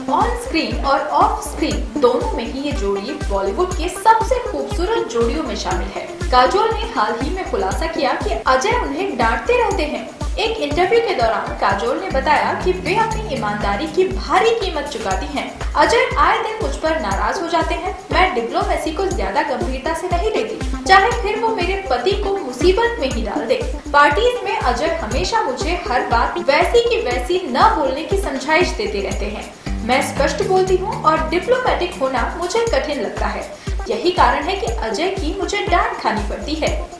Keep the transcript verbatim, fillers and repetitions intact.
On screen और off screen दोनों में ही ये जोड़ी बॉलीवुड के सबसे खूबसूरत जोड़ियों में शामिल है। काजोल ने हाल ही में खुलासा किया कि अजय उन्हें डांटते रहते हैं। एक इंटरव्यू के दौरान काजोल ने बताया कि वे अपनी ईमानदारी की भारी कीमत चुकाती हैं। अजय आए दिन मुझ पर नाराज हो जाते हैं। मैं डिप्लोमेसी को ज्यादा गंभीरता से नहीं लेती, चाहे फिर वो मेरे पति को मुसीबत में ही डाल दे। पार्टीज में अजय हमेशा मुझे हर बात वैसी की वैसी न बोलने की समझाइश देते रहते हैं। मैं स्पष्ट बोलती हूँ और डिप्लोमेटिक होना मुझे कठिन लगता है। यही कारण है कि अजय की मुझे डांट खानी पड़ती है।